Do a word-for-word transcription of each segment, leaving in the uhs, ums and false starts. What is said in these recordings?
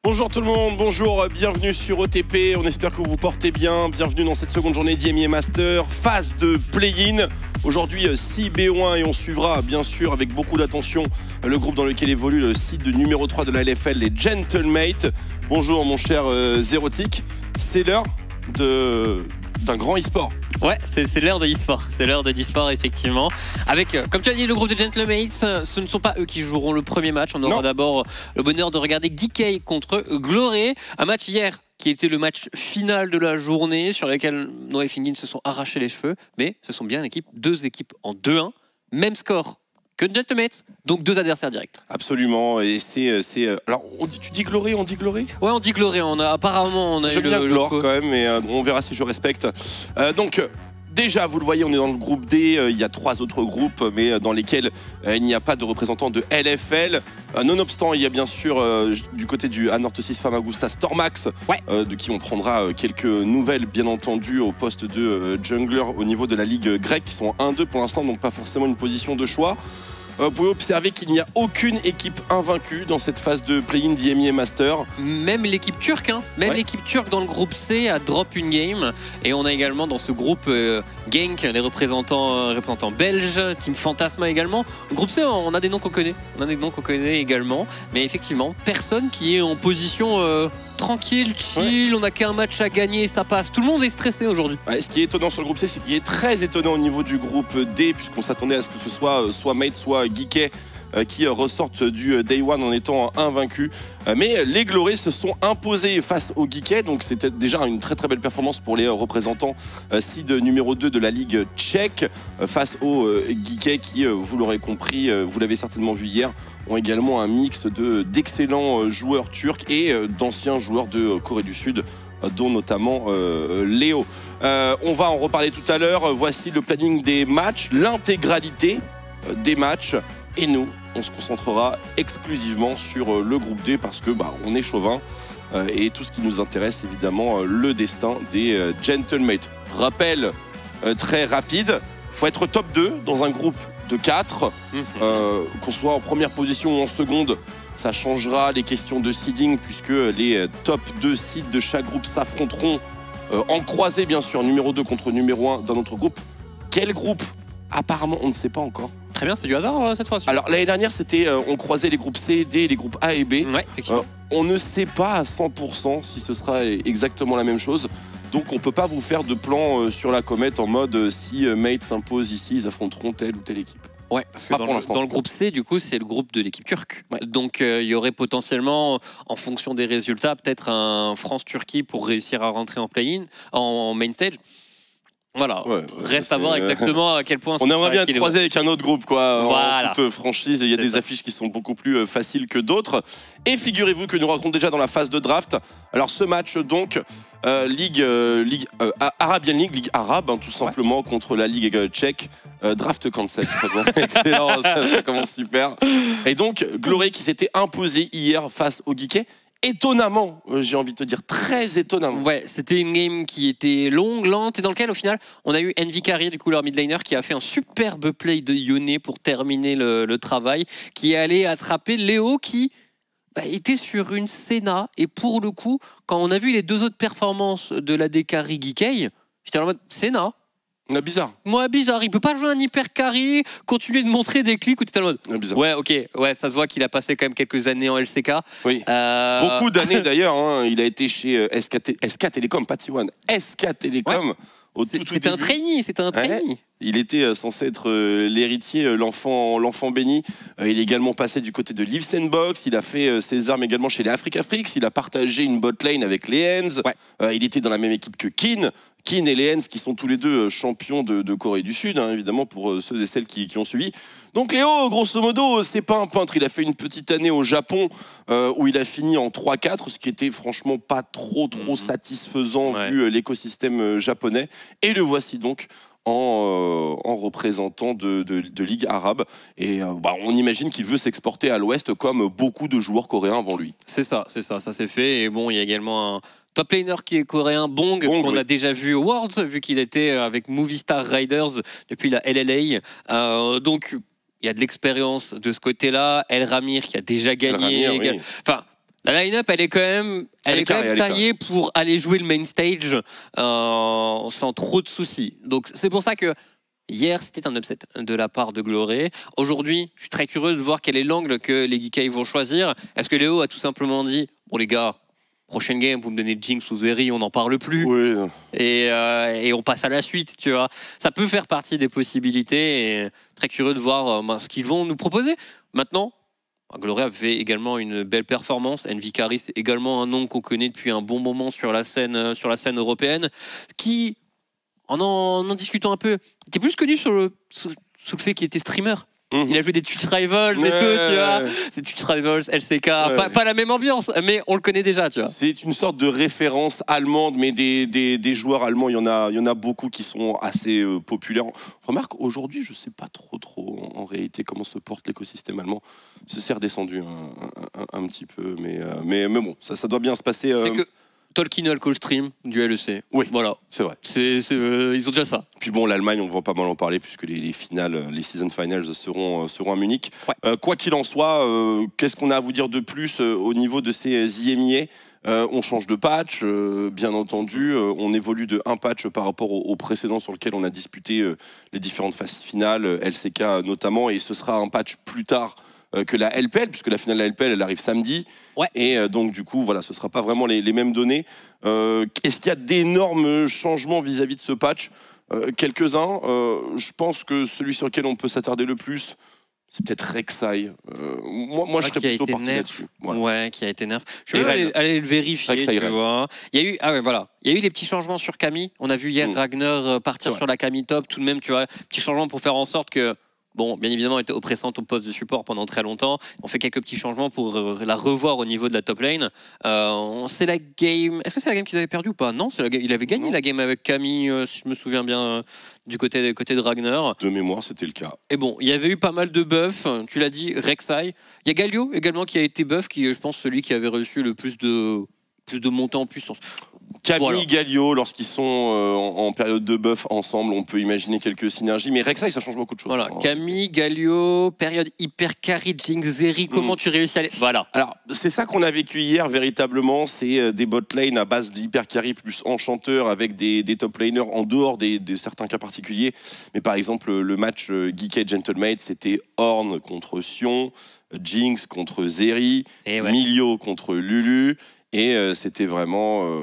Bonjour tout le monde, bonjour, bienvenue sur O T P, on espère que vous vous portez bien, bienvenue dans cette seconde journée d'I M I A Master, phase de play-in, aujourd'hui six B O un et on suivra bien sûr avec beaucoup d'attention le groupe dans lequel évolue le site de numéro trois de la L F L, les Gentlemates. Bonjour mon cher euh, Zérotique, c'est l'heure de... d'un grand e-sport. Ouais, c'est l'heure de l'e-sport, c'est l'heure de l'e-sport effectivement. Avec, euh, comme tu as dit, le groupe de Gentlemates, ce ne sont pas eux qui joueront le premier match. On aura d'abord le bonheur de regarder Geekei contre Gloré. Un match hier qui était le match final de la journée sur lequel Noah et Fingin se sont arrachés les cheveux. Mais ce sont bien équipes, deux équipes en deux un. Même score que Gentlemates, donc deux adversaires directs. Absolument, et c'est... Alors, on dit, tu dis Gloré, on dit Gloré? Ouais, on dit Gloré, on a, apparemment on a J'aime eu bien le, Glore le... quand même, mais euh, on verra si je respecte. Euh, donc... Déjà, vous le voyez, on est dans le groupe D, euh, il y a trois autres groupes, mais dans lesquels euh, il n'y a pas de représentants de L F L. Euh, nonobstant, il y a bien sûr, euh, du côté du Anorthosis Famagusta, Stormax, ouais. euh, de qui on prendra euh, quelques nouvelles, bien entendu, au poste de euh, jungler au niveau de la Ligue grecque, qui sont un deux pour l'instant, donc pas forcément une position de choix. Vous pouvez observer qu'il n'y a aucune équipe invaincue dans cette phase de play-in d'I M I A Master. Même l'équipe turque, hein. Même ouais. l'équipe turque dans le groupe C a drop une game. Et on a également dans ce groupe euh, Genk, les représentants, euh, représentants belges, Team Fantasma également. Au groupe C, on a des noms qu'on connaît. On a des noms qu'on connaît également. Mais effectivement, personne qui est en position euh, tranquille, chill. Ouais. On n'a qu'un match à gagner et ça passe. Tout le monde est stressé aujourd'hui. Ouais, ce qui est étonnant sur le groupe C, c'est qu'il est très étonnant au niveau du groupe D, puisqu'on s'attendait à ce que ce soit euh, soit Mate, soit Geekei euh, qui euh, ressortent du euh, Day One en étant invaincus. Euh, mais les Glorés se sont imposés face aux Geekei, donc c'était déjà une très très belle performance pour les euh, représentants euh, seed numéro deux de la Ligue tchèque euh, face aux euh, Geekei qui, euh, vous l'aurez compris, euh, vous l'avez certainement vu hier, ont également un mix de d'excellents euh, joueurs turcs et euh, d'anciens joueurs de euh, Corée du Sud, euh, dont notamment euh, Léo. Euh, on va en reparler tout à l'heure. Voici le planning des matchs, l'intégralité des matchs, et nous on se concentrera exclusivement sur le groupe D parce que bah, on est chauvin euh, et tout ce qui nous intéresse évidemment le destin des euh, Gentlemates. Rappel euh, très rapide, il faut être top deux dans un groupe de quatre, mmh. euh, qu'on soit en première position ou en seconde, ça changera les questions de seeding puisque les top deux seeds de chaque groupe s'affronteront euh, en croisée bien sûr, numéro deux contre numéro un dans notre groupe. Quel groupe? Apparemment, on ne sait pas encore. Très bien, c'est du hasard euh, cette fois-ci. Alors l'année dernière, c'était euh, on croisait les groupes C, D et les groupes A et B. Ouais, effectivement. Euh, on ne sait pas à cent pour cent si ce sera exactement la même chose. Donc on ne peut pas vous faire de plan euh, sur la comète en mode euh, si euh, Mate s'impose ici, ils affronteront telle ou telle équipe. Ouais, parce que dans le, dans le groupe C, du coup, c'est le groupe de l'équipe turque. Ouais. Donc, il euh, y aurait potentiellement, en fonction des résultats, peut-être un France-Turquie pour réussir à rentrer en play-in, en, en main stage. Voilà, ouais, reste à voir exactement à quel point... On aimerait bien être croisé avec un autre groupe, quoi, voilà. En toute franchise. Il y a des ça. affiches qui sont beaucoup plus faciles que d'autres. Et figurez-vous que nous rentrons déjà dans la phase de draft. Alors ce match, donc, euh, Ligue, euh, Ligue euh, Arabian League, Ligue arabe, hein, tout simplement, ouais. contre la Ligue euh, tchèque. Euh, draft cancel, très bon. Excellent, ça, ça commence super. Et donc, Gloré qui s'était imposé hier face au Geekei. Étonnamment, j'ai envie de te dire, très étonnamment. Ouais, c'était une game qui était longue, lente, et dans laquelle, au final, on a eu Envy Carrier, du coup, leur mid laner, qui a fait un superbe play de Yone pour terminer le, le travail, qui est allé attraper Léo, qui bah, était sur une Senna. Et pour le coup, quand on a vu les deux autres performances de la D carry Geekei, j'étais en mode Senna. Ah, bizarre. Moi, bizarre. Il peut pas jouer un hyper carry, continuer de montrer des clics où tu es en mode. Ah, bizarre. Ouais, ok. Ouais, ça se voit qu'il a passé quand même quelques années en L C K. Oui. Euh... Beaucoup d'années d'ailleurs. Hein. Il a été chez S K, S K Telecom, pas T un. S K Telecom. Ouais. C'était un trainee. C'était un trainee. Ouais. Il était censé être l'héritier, l'enfant, l'enfant béni. Il est également passé du côté de Live Sandbox. Il a fait ses armes également chez les Africa Freaks. Il a partagé une bot lane avec les Hens. Ouais. Il était dans la même équipe que Kin. Kin et les Hens qui sont tous les deux champions de, de Corée du Sud, hein, évidemment, pour ceux et celles qui, qui ont suivi. Donc Léo, grosso modo, c'est pas un peintre. Il a fait une petite année au Japon euh, où il a fini en trois quatre, ce qui était franchement pas trop trop mmh. satisfaisant ouais. vu l'écosystème japonais. Et le voici donc en, euh, en représentant de, de, de Ligue arabe. Et euh, bah, on imagine qu'il veut s'exporter à l'ouest comme beaucoup de joueurs coréens avant lui. C'est ça, c'est ça, ça s'est fait. Et bon, il y a également un top laner qui est coréen, Bong, Bong qu'on oui. a déjà vu au Worlds, vu qu'il était avec Movistar Riders depuis la L L A. Euh, donc, il y a de l'expérience de ce côté-là. El Ramir qui a déjà gagné. Ramir, oui. Enfin, La line-up, elle est quand même, elle, elle est, est carré, quand même taillée pour aller jouer le main stage euh, sans trop de soucis. Donc c'est pour ça que hier, c'était un upset de la part de Gloré. Aujourd'hui, je suis très curieux de voir quel est l'angle que les Geekei vont choisir. Est-ce que Léo a tout simplement dit « Bon les gars, prochaine game, vous me donnez Jinx ou Zeri, on n'en parle plus. Oui. Et, euh, et on passe à la suite, tu vois. » Ça peut faire partie des possibilités. Et très curieux de voir euh, ben, ce qu'ils vont nous proposer. Maintenant, Gloré a fait également une belle performance. Envykari, c'est également un nom qu'on connaît depuis un bon moment sur la scène, euh, sur la scène européenne, qui... En, en en discutant un peu, il était plus connu sur le, sous, sous le fait qu'il était streamer. Mmh. Il a joué des Twitch Rivals et ouais, tout, tu vois. C'est Twitch Rivals, L C K, ouais. pas, pas la même ambiance, mais on le connaît déjà, tu vois. C'est une sorte de référence allemande, mais des, des, des joueurs allemands, il y en a, il y en a beaucoup qui sont assez euh, populaires. Remarque, aujourd'hui, je sais pas trop, trop en, en réalité comment se porte l'écosystème allemand. C'est redescendu un, un, un, un petit peu, mais, euh, mais, mais bon, ça, ça doit bien se passer. Euh... Que... Tolkien Alcohol Stream du L E C. Oui, voilà. C'est vrai. C'est, c'est, euh, ils ont déjà ça. Puis bon, l'Allemagne, on va pas mal en parler puisque les, les finales, les season finals seront, seront à Munich. Ouais. Euh, quoi qu'il en soit, euh, qu'est-ce qu'on a à vous dire de plus euh, au niveau de ces I M I A? euh, On change de patch, euh, bien entendu. Euh, on évolue de un patch par rapport au, au précédent sur lequel on a disputé euh, les différentes phases finales, L C K notamment, et ce sera un patch plus tard Euh, que la L P L, puisque la finale de la L P L, elle arrive samedi. Ouais. Et euh, donc, du coup, voilà, ce ne sera pas vraiment les, les mêmes données. Euh, Est-ce qu'il y a d'énormes changements vis-à-vis de ce patch? euh, Quelques-uns. Euh, je pense que celui sur lequel on peut s'attarder le plus, c'est peut-être Rek'Sai. Euh, moi, moi ouais, je serais plutôt parti là-dessus. Voilà. Ouais, qui a été nerf. Je vais aller, aller le vérifier. Tu vois. Il y a eu, ah ouais, voilà. Il y a eu les petits changements sur Camille. On a vu hier mmh. Ragnar partir sur la Camille top. Tout de même, tu vois, petit changement pour faire en sorte que. Bon, bien évidemment, elle était oppressante au poste de support pendant très longtemps. On fait quelques petits changements pour la revoir au niveau de la top lane. Euh, c'est la game. Est-ce que c'est la game qu'ils avaient perdu ou pas? Non, la... il avait gagné non. la game avec Camille, euh, si je me souviens bien, euh, du côté, côté de Ragnar. De mémoire, c'était le cas. Et bon, il y avait eu pas mal de buffs. Tu l'as dit, Rek'Sai. Il y a Galio également qui a été buff, qui est, je pense, celui qui avait reçu le plus de, plus de montants en puissance. Camille, voilà. Galio, lorsqu'ils sont euh, en, en période de buff ensemble, on peut imaginer quelques synergies, mais Rek'Sai, ça change beaucoup de choses. Voilà, hein. Camille, Galio, période hyper carry, Jinx, Zeri, comment mmh. tu réussis à aller... Voilà. Alors, c'est ça qu'on a vécu hier, véritablement, c'est euh, des bot lane à base d'hyper carry plus enchanteur avec des, des top laners en dehors des, de certains cas particuliers. Mais par exemple, le match euh, Geekei Gentlemate, c'était Ornn contre Sion, Jinx contre Zeri, ouais. Milio contre Lulu. Et euh, c'était vraiment euh,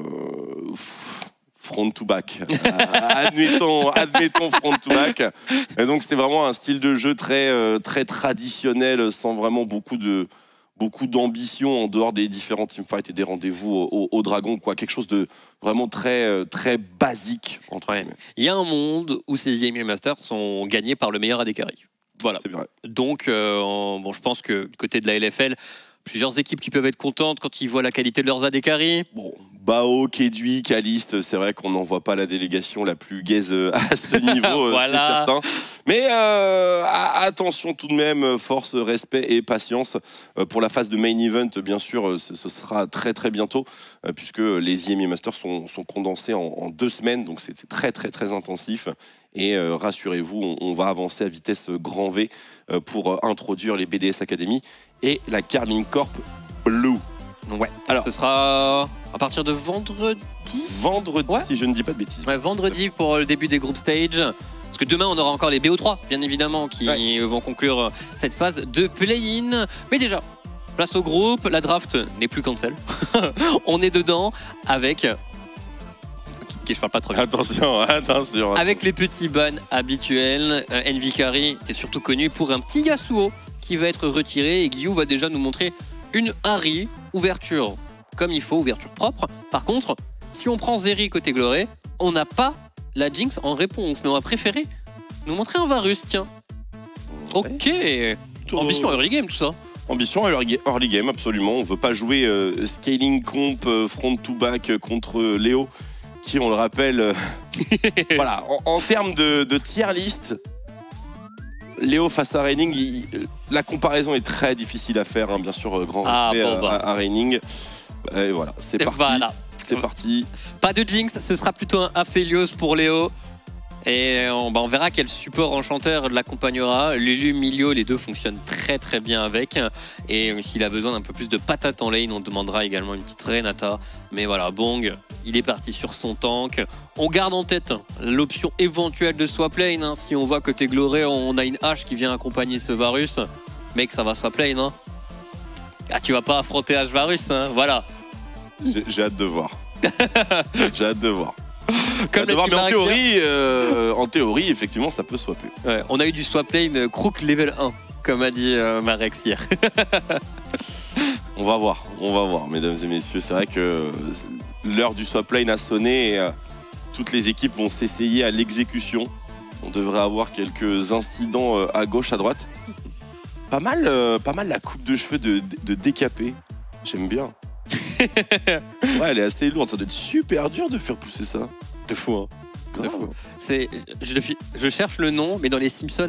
front to back. admettons, admettons front to back. Et donc c'était vraiment un style de jeu très, euh, très traditionnel, sans vraiment beaucoup de beaucoup d'ambition en dehors des différents teamfights et des rendez-vous au, au, au dragon, quoi. Quelque chose de vraiment très, très basique. Entre ouais. Il y a un monde où ces I M I A Masters sont gagnés par le meilleur A D carry. Voilà. C'est vrai. Donc, euh, en, bon, je pense que du côté de la L F L, plusieurs équipes qui peuvent être contentes quand ils voient la qualité de leurs A D carry. Bon, Bao, Kedui, Kaliste, c'est vrai qu'on n'en voit pas la délégation la plus gaze à ce niveau, voilà. c'est certain. Mais euh, attention tout de même, force, respect et patience. Pour la phase de main event, bien sûr, ce, ce sera très très bientôt, puisque les I M I A Masters sont, sont condensés en, en deux semaines, donc c'est très très très intensif. Et euh, rassurez-vous, on, on va avancer à vitesse grand V euh, pour euh, introduire les B D S Academy et la Carmine Corp Blue. Ouais. Alors, ce sera à partir de vendredi. Vendredi, ouais. si je ne dis pas de bêtises. Ouais, vendredi pour le début des group stage. Parce que demain, on aura encore les B O trois, bien évidemment, qui ouais. vont conclure cette phase de play-in. Mais déjà, place au groupe. La draft n'est plus cancel. On est dedans avec... Okay, je parle pas trop vite. Attention, attention. Avec les petits bans habituels, euh, Envykari est surtout connu pour un petit Yasuo qui va être retiré et Guillaume va déjà nous montrer une Ahri, ouverture comme il faut, ouverture propre. Par contre, si on prend Zeri côté Gloré, on n'a pas la Jinx en réponse, mais on va préférer nous montrer un Varus, tiens. Ok, ambition early game tout ça. Ambition early game, absolument. On veut pas jouer euh, scaling comp euh, front to back euh, contre euh, Léo. Qui, on le rappelle, euh, voilà, en, en termes de, de tier list, Léo face à Reining, il, la comparaison est très difficile à faire, hein, bien sûr, grand ah, respect bon, bah. à, à Reining. Et voilà, c'est parti. Voilà. C'est parti. Pas de Jinx, ce sera plutôt un Aphelios pour Léo. Et on, bah, on verra quel support enchanteur l'accompagnera. Lulu, Milio, les deux fonctionnent très très bien avec. Et s'il a besoin d'un peu plus de patate en lane, on demandera également une petite Renata. Mais voilà, Bong, il est parti sur son tank. On garde en tête l'option éventuelle de swap lane. Hein. Si on voit côté Gloré, on a une hache qui vient accompagner ce Varus. Mec, ça va swap lane. Hein. Ah, tu vas pas affronter H Varus, hein. Voilà. J'ai hâte de voir. J'ai hâte de voir. Comme de voir, mais en théorie, euh, en théorie, effectivement, ça peut swapper. Ouais, on a eu du swap lane Crook level un, comme a dit euh, Marex hier. On va voir, on va voir, mesdames et messieurs. C'est vrai que l'heure du swap lane a sonné et euh, toutes les équipes vont s'essayer à l'exécution. On devrait avoir quelques incidents euh, à gauche, à droite. Pas mal, euh, pas mal la coupe de cheveux de, de, de décapé. J'aime bien. Ouais, elle est assez lourde, ça doit être super dur de faire pousser ça. De fou, hein. De fou. C'est, je, je cherche le nom, mais dans les Simpsons.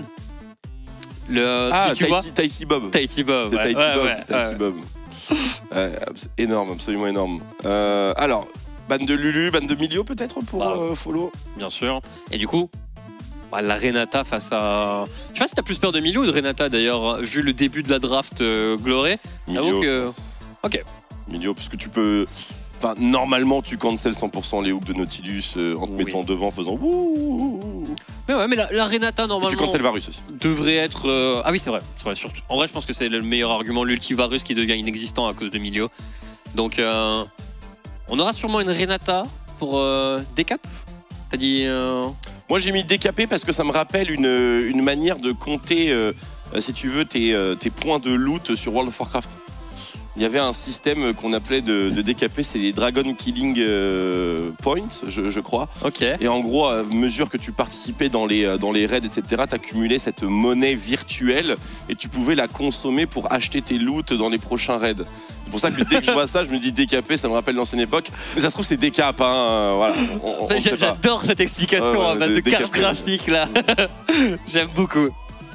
Le, ah, tu vois Tahiti Bob. Tahiti Bob, ouais. Tahiti ouais, Bob. ouais, Tahiti ouais. Bob. Ouais, énorme, absolument énorme. Euh, alors, ban de Lulu, ban de Milio peut-être pour bah, euh, follow. Bien sûr. Et du coup, bah, la Renata face à... Je sais pas si t'as plus peur de Milio ou de Renata d'ailleurs, vu le début de la draft euh, Gloré. Milio. Que... Ok. Milio, parce que tu peux... Enfin, normalement, tu cancel cent pour cent les hooks de Nautilus euh, en te oui. mettant devant, en faisant wouh. Mais ouais, mais la, la Renata, normalement... Et tu cancel Varus aussi. Devrait être... Euh... Ah oui, c'est vrai. C'est vrai surtout. En vrai, je pense que c'est le meilleur argument, l'ulti-Varus qui devient inexistant à cause de Milio. Donc, euh... on aura sûrement une Renata pour euh, décap. T'as dit... Euh... Moi, j'ai mis décapé parce que ça me rappelle une, une manière de compter, euh, si tu veux, tes, euh, tes points de loot sur World of Warcraft. Il y avait un système qu'on appelait de, de décapé, c'est les Dragon Killing euh, Points, je, je crois. Ok. Et en gros, à mesure que tu participais dans les, dans les raids, et cetera, tu accumulais cette monnaie virtuelle et tu pouvais la consommer pour acheter tes loots dans les prochains raids. C'est pour ça que dès que je vois ça, je me dis décapé, ça me rappelle l'ancienne époque. Mais ça se trouve, c'est décap, hein. Voilà, on, on J'adore cette explication ouais, à base de carte graphique, là. J'aime beaucoup.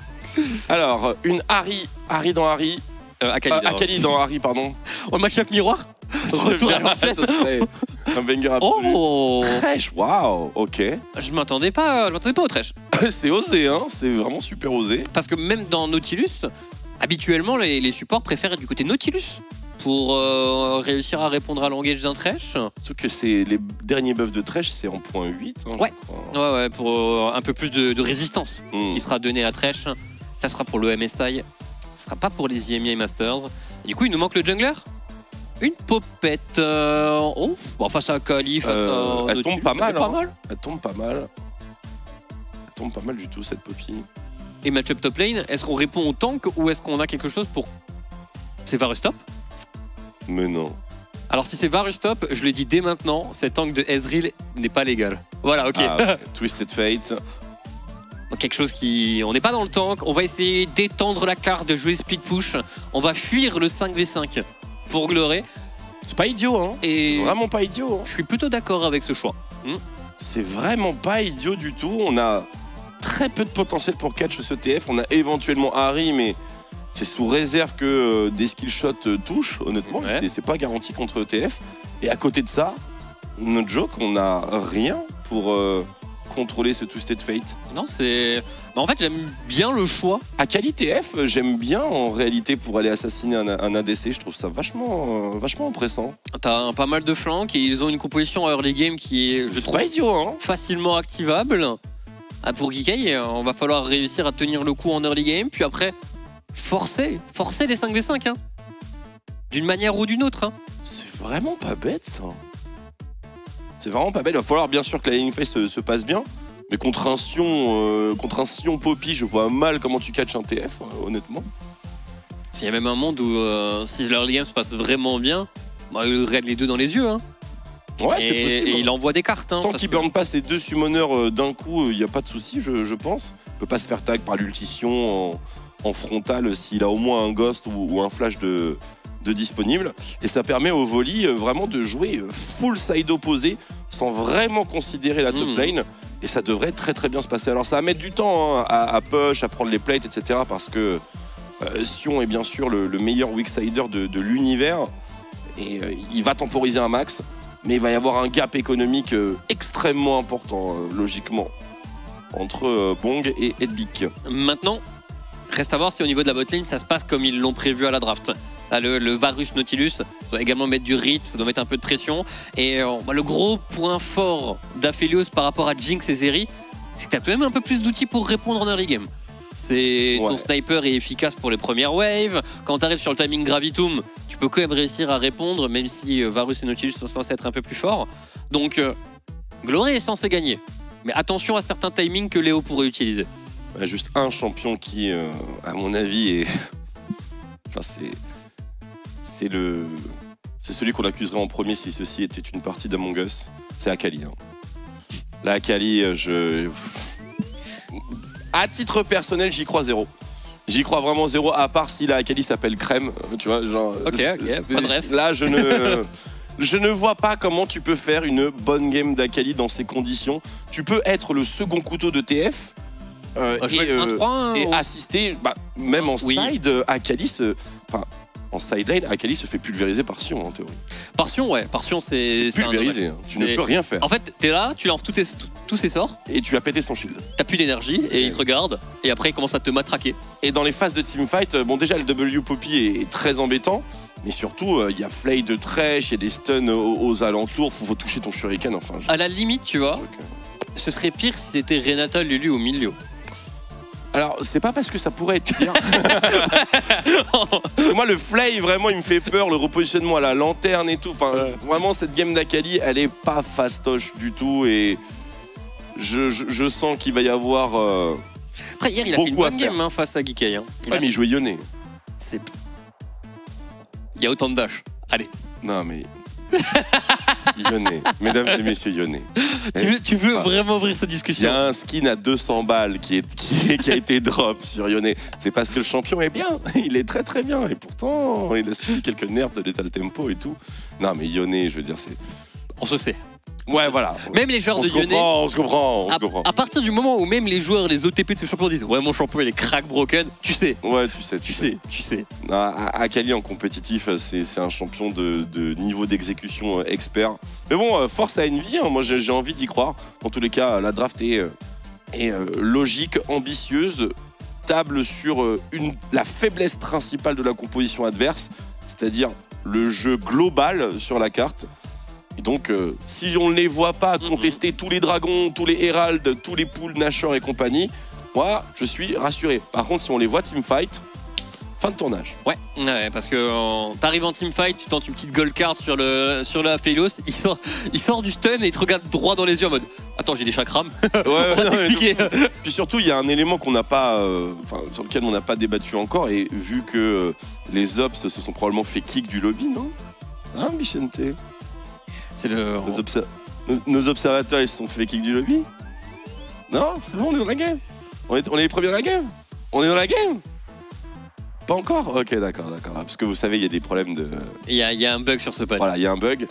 Alors, une Harry, Harry dans Harry. Euh, Akali, euh, Akali dans Harry, pardon. On match-up miroir. Retour à l'ancienne. Un banger absolu. Oh, Trèche, waouh, ok. Je m'attendais pas, je m'attendais pas au trèche. C'est osé, hein. C'est vraiment super osé. Parce que même dans Nautilus, habituellement, les, les supports préfèrent être du côté Nautilus pour euh, réussir à répondre à l'engage d'un trèche. Sauf que c'est les derniers buffs de trèche, c'est en point huit. Hein, ouais. ouais, ouais, pour euh, un peu plus de, de résistance mm. qui sera donnée à trèche. Ça sera pour le M S I. Ce sera pas pour les I M I A Masters. Et du coup, il nous manque le jungler. Une popette. Euh... Oh, bon, face à Akali, face euh, à... Elle tombe pas mal, pas hein. mal. Elle tombe pas mal. Elle tombe pas mal du tout, cette Poppy. Et match-up top lane, est-ce qu'on répond au tank ou est-ce qu'on a quelque chose pour... C'est Varus top? Mais non. Alors si c'est Varus top, je le dis dès maintenant, cet tank de Ezreal n'est pas légal. Voilà, ok. Ah, okay. Twisted Fate. Quelque chose qui... On n'est pas dans le tank, on va essayer d'étendre la carte, de jouer split push. On va fuir le cinq v cinq pour Gloré. C'est pas idiot, hein. Et vraiment pas idiot. Hein. Je suis plutôt d'accord avec ce choix. Hmm. C'est vraiment pas idiot du tout. On a très peu de potentiel pour catch ce T F. On a éventuellement Harry, mais c'est sous réserve que euh, des skill shots euh, touchent, honnêtement. Ouais. C'est pas garanti contre T F. Et à côté de ça, notre joke, on a rien pour... Euh, contrôler ce Twisted Fate. Non, c'est... Bah, en fait, j'aime bien le choix. Akali T F, j'aime bien en réalité pour aller assassiner un, un A D C. Je trouve ça vachement, euh, vachement oppressant. T'as pas mal de flanks et ils ont une composition à early game qui est, je trouve, pas idiot, hein. facilement activable. Ah, pour Geekai, on va falloir réussir à tenir le coup en early game, puis après, forcer, forcer les cinq v cinq. Hein. D'une manière ou d'une autre. Hein. C'est vraiment pas bête, ça. C'est vraiment pas belle. Il va falloir bien sûr que la laning phase se, se passe bien. Mais contre un Sion, euh, contre un Sion Poppy, je vois mal comment tu catches un T F, euh, honnêtement. Il y a même un monde où euh, si leur game se passe vraiment bien, bah, il raid les deux dans les yeux. Hein. Ouais, c'est et, possible. Et il envoie des cartes. Hein, Tant qu'il ne burn pas ces deux summoners euh, d'un coup, il euh, n'y a pas de souci, je, je pense. Il ne peut pas se faire tag par l'ultition en, en frontal s'il a au moins un ghost ou, ou un flash de... de disponible, et ça permet au volley euh, vraiment de jouer euh, full side opposé sans vraiment considérer la top mmh. lane, et ça devrait très très bien se passer. Alors ça va mettre du temps hein, à, à push, à prendre les plates, et cetera, parce que euh, Sion est bien sûr le, le meilleur weak sider de, de l'univers, et euh, il va temporiser un max, mais il va y avoir un gap économique euh, extrêmement important, euh, logiquement. entre euh, Bong et Edbic. Maintenant, reste à voir si au niveau de la botlane, ça se passe comme ils l'ont prévu à la draft. Là, le, le Varus Nautilus doit également mettre du rythme, ça doit mettre un peu de pression. Et euh, bah, le gros point fort d'Aphelios par rapport à Jinx et Zeri, c'est que tu as quand même un peu plus d'outils pour répondre en early game. C'est ouais. Ton sniper est efficace pour les premières waves. Quand tu arrives sur le timing Gravitum, tu peux quand même réussir à répondre, même si euh, Varus et Nautilus sont censés être un peu plus forts. Donc, euh, Glory est censé gagner. Mais attention à certains timings que Léo pourrait utiliser. Bah, juste un champion qui, euh, à mon avis, est... enfin, c'est... C'est le... C'est celui qu'on accuserait en premier si ceci était une partie d'Among Us. C'est Akali. Hein. Là, Akali, je... À titre personnel, j'y crois zéro. J'y crois vraiment zéro, à part si la Akali s'appelle Crème. Tu vois, genre... Ok, ok, pas de rêve. Là, je ne... Je ne vois pas comment tu peux faire une bonne game d'Akali dans ces conditions. Tu peux être le second couteau de T F euh, bah, et, euh, trois, et ou... assister, bah, même en oui. side, Akali se... Enfin, en side lane, Akali se fait pulvériser par Sion en théorie. Par Sion, ouais. Par Sion, c'est... Pulvériser, hein. Tu ne peux rien faire. En fait, t'es là, tu lances tous, tes, tous ses sorts. Et tu as pété son shield. T'as plus d'énergie et ouais. Il te regarde. Et après, il commence à te matraquer. Et dans les phases de teamfight, bon déjà, le W Poppy est, est très embêtant. Mais surtout, il euh, y a Flay de Thresh, il y a des stuns aux, aux alentours, faut, faut toucher ton shuriken, enfin... Je... À la limite, tu vois, ce serait pire si c'était Renata, Lulu ou Milio. Alors, c'est pas parce que ça pourrait être pire. Moi, le Flay, vraiment, il me fait peur, le repositionnement à la lanterne et tout. Enfin, ouais. Vraiment, cette game d'Akali, elle est pas fastoche du tout et je, je, je sens qu'il va y avoir euh, Après, hier, il a fait une bonne game hein, face à Geekei. Hein. Ouais, a... mais il jouait Yone. C'est... Il y a autant de dash. Allez. Non, mais... Yone. Mesdames et messieurs, Yone. Tu veux, tu veux ah. vraiment ouvrir cette discussion? Il y a un skin à deux cents balles qui, est, qui, qui a été drop sur Yone. C'est parce que le champion est bien. Il est très très bien. Et pourtant, il a suivi quelques nerfs de l'état tempo et tout. Non, mais Yone, je veux dire, c'est... On se sait. Ouais, voilà. Même les joueurs on de se Yone. Comprend, on se comprend, on à, se comprend. À partir du moment où même les joueurs, les O T P de ce champion disent ouais, mon champion il est crack broken, tu sais. Ouais, tu sais, tu, tu sais. sais. Tu sais. Non, Akali en compétitif, c'est un champion de, de niveau d'exécution expert. Mais bon, force à Envy, hein, moi j'ai envie d'y croire. Dans tous les cas, la draft est, est logique, ambitieuse, table sur une, la faiblesse principale de la composition adverse, c'est-à-dire le jeu global sur la carte. Et donc, euh, si on ne les voit pas contester mm-hmm. tous les dragons, tous les Herald, tous les pools Nashor et compagnie, moi, je suis rassuré. Par contre, si on les voit teamfight, fin de tournage. Ouais, ouais parce que euh, t'arrives en teamfight, tu tentes une petite gold card sur le, sur le Aphelios, il sort, il sort du stun et il te regarde droit dans les yeux en mode « Attends, j'ai des chakrams. » Ouais, ouais non, puis surtout, il y a un élément qu'on n'a pas, euh, sur lequel on n'a pas débattu encore, et vu que euh, les Ops se sont probablement fait kick du lobby, non? Hein, Bichente? Le... Nos, obser... Nos observateurs ils se sont fait kick du lobby. Non, c'est bon, on est dans la game. On est, on est les premiers dans la game. On est dans la game. Pas encore. Ok, d'accord, d'accord. Parce que vous savez, il y a des problèmes de... Il y a, y a un bug sur ce pod. Voilà, il y a un bug.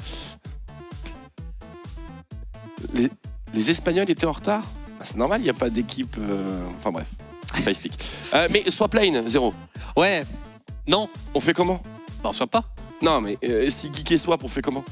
Les, les Espagnols étaient en retard. Ah, c'est normal, il n'y a pas d'équipe... Euh... Enfin bref, ça explique. Euh, mais swap lane, zéro. Ouais, non. On fait comment? Bah, on swap pas. Non, mais euh, si Geek et swap, on fait comment?